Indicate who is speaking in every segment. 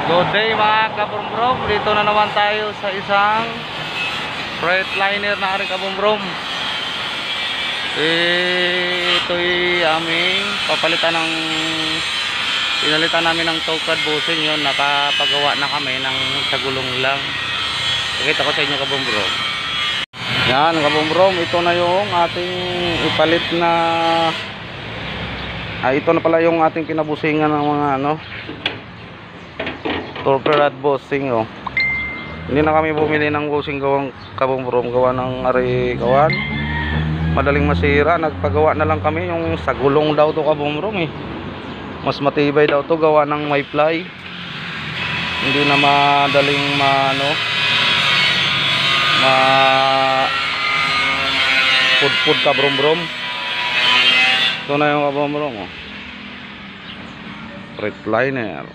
Speaker 1: Good day mga kabumbrom. Dito na naman tayo sa isang Freightliner na aring kabumbrom. Ito'y aming pinalitan namin ng towcad bushing. Yun, nakapagawa na kami ng sa gulong lang. Pakita ko sa inyo kabumbrom. Yan kabumbrom, ito na yung ating ipalit na ito na pala yung ating kinabusingan ng mga torque rod bushing. Hindi na kami bumili ng bushing gawang kabumbrom, gawa ng kawan madaling masira. Nagpagawa na lang kami yung sa gulong daw to kabumbrom mas matibay daw to, gawa ng may ply, hindi na madaling pud kabumbrom. Ito na yung kabumbrom Freightliner.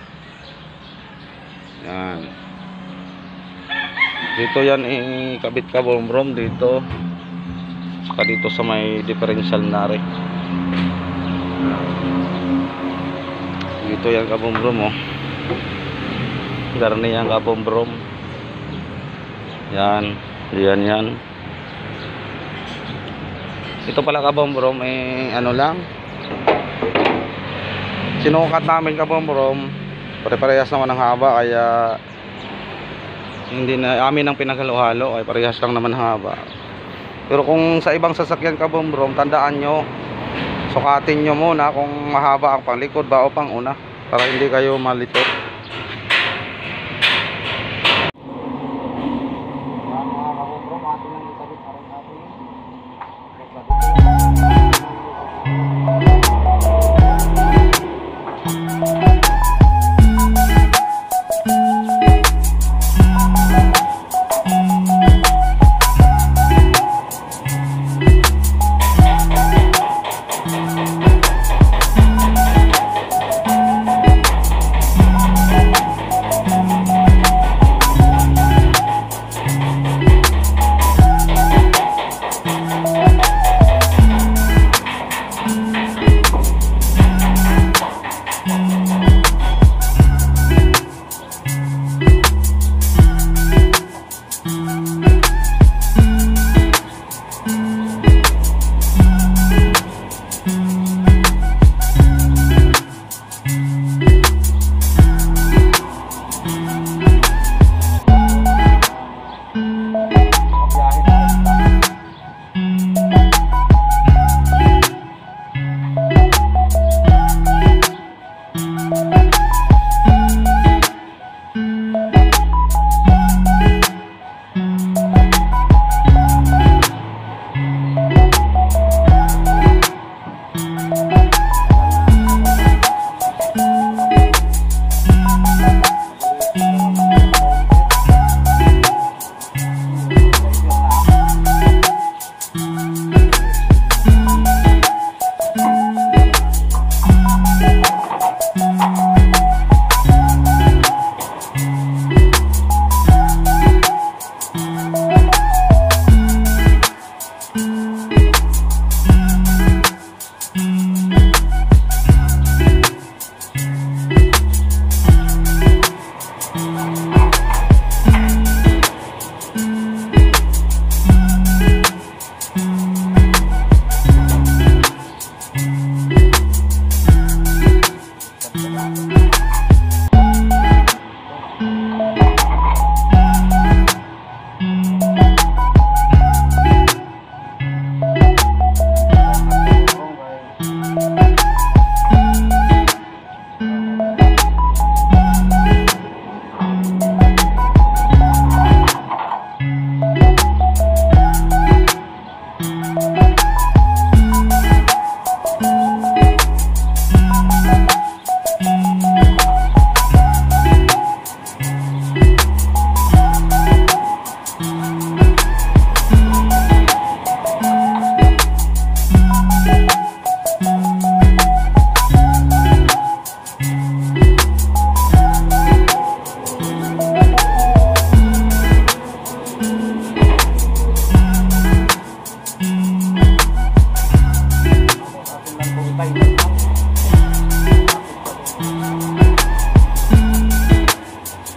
Speaker 1: Yan. Dito yan ikabit kabumbrom dito. Saka dito sa may differential na rin. Dito yan kabumbrom garni yan kabumbrom. Yan. Yan. Ito pala kabumbrom lang. Sinukat namin kabumbrom. Pare-parehas naman ang haba, kaya hindi na amin ang pinaghalo-halo, ay parehas lang naman haba. Pero kung sa ibang sasakyan kabumbrom, tandaan nyo, sukatin nyo muna kung mahaba ang panglikod ba o panguna, para hindi kayo malito.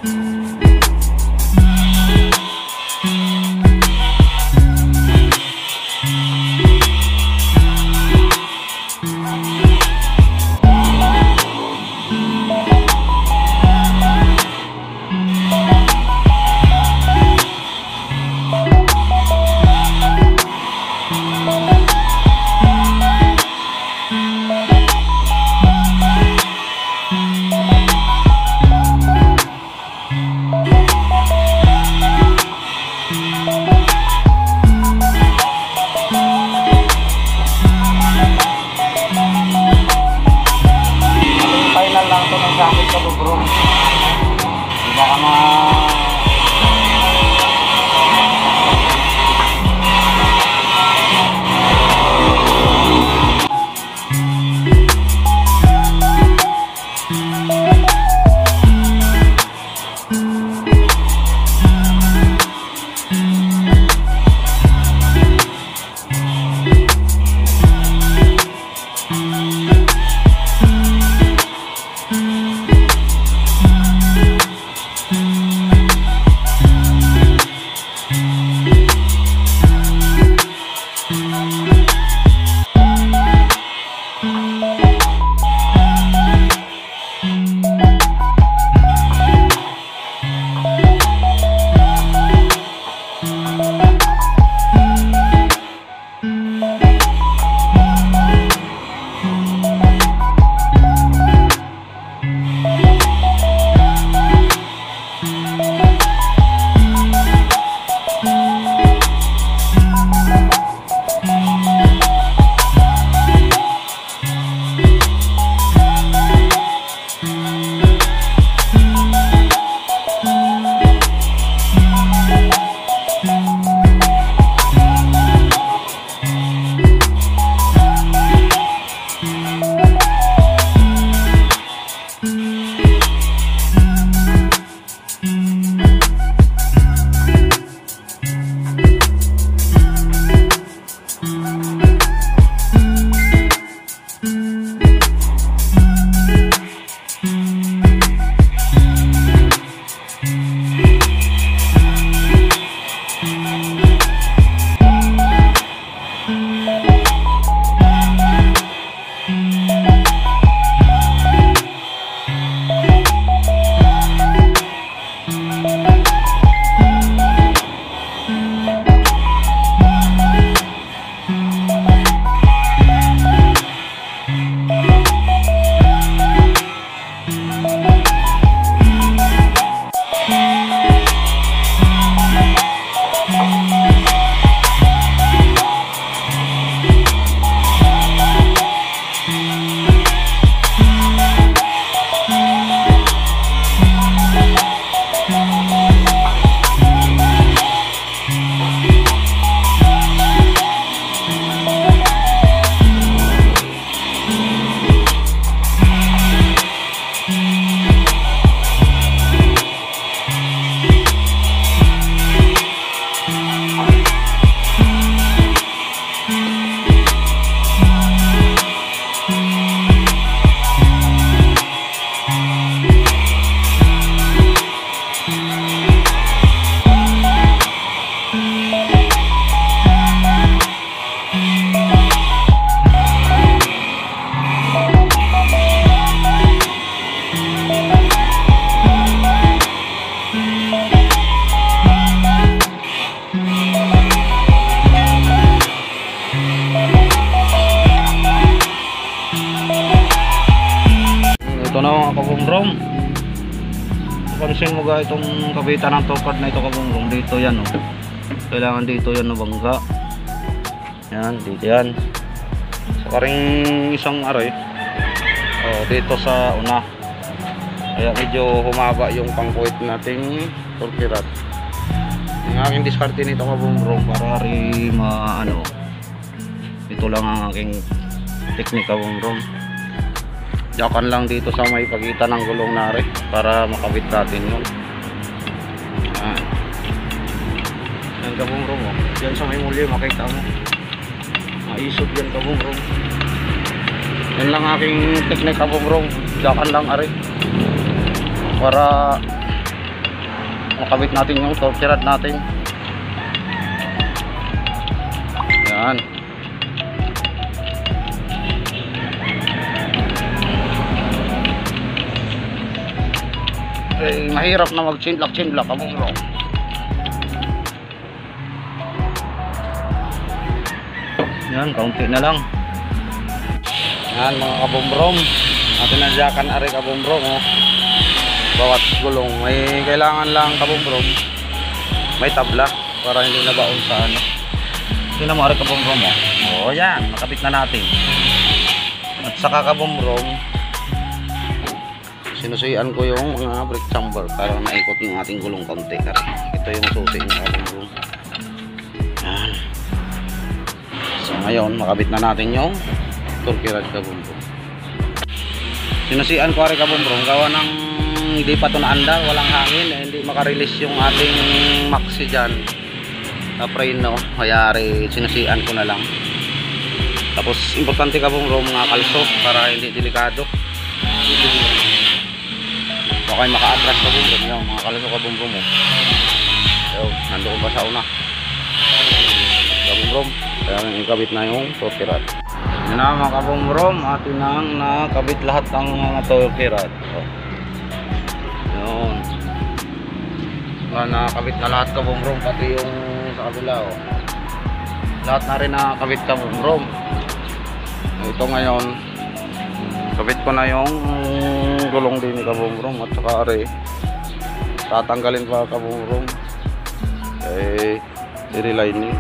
Speaker 1: kabungrom. Pansin mo ga itong kabitan ng tokad na ito kabungrom. Dito yan oh. Kailangan dito yan na bangga. Yan, dito yan. Sa karing isang aray. Oh, dito sa una. Kaya medyo humaba yung pangkuit nating torque rod. Yung aking diskarte nito kabungrom para rin maano. Ito lang ang aking teknik kabungrom. Jakan lang dito sa may pagitan ng gulong na rin para makabit natin yun. Yan kabungrom oh. Yan sa may muli makita mo. Maisot yan kabungrom. Yan lang aking teknik kabungrom. Jakan lang ari para makabit natin yung torque rod natin. Yan. Eh, mahirap na mag-chinlock kabong-brom. Yan, kaunti na lang. Yan mga kabong-brom. Natin nadyakan ari kabong-brom, oh. Bawat gulong may kailangan lang kabong-brom. May tabla para hindi na baon sa ano. Tingnan mo ari kabong-brom, oh. Oh, yan, nakabit na natin. At saka kabong-brom, sinusuyan ko yung mga brake chamber para maikot yung ating gulong konti. Ito yung susi ng kabong-brom. Yan. So ngayon, makabit na natin yung torque rod kabong-brom. Sinusian ko rin kabong-brom, gawa ng hindi pa ito naandar, walang hangin, hindi makarelease yung ating maxi dyan na preno, kaya sinusian ko na lang. Tapos importante kabong-brom mga kalso para hindi delikado. Baka maka-attract kabong-brom yung mga kalso kabong-brom mo. Nandoon pa sa una kabong-brom, kaya ikabit na yung torque rod. Yun na mga kabong-brom, atin nang nakabit lahat ng mga torque rod. Yun. Nakabit na lahat kabong-brom, pati yung sa kabila. Lahat na rin nakabit kabong-brom. Ito ngayon, kabit ko na yung gulong din ni kabong-brom at saka tatanggalin pa kabong-brom. I-relining.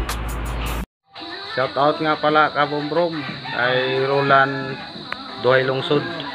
Speaker 1: Shout out nga pala kabong-brom kay Roland Duhay Lungsod.